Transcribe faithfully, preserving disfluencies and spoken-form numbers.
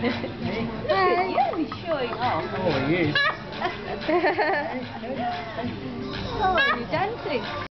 You'll be showing off. Oh, yes. Oh, you're dancing.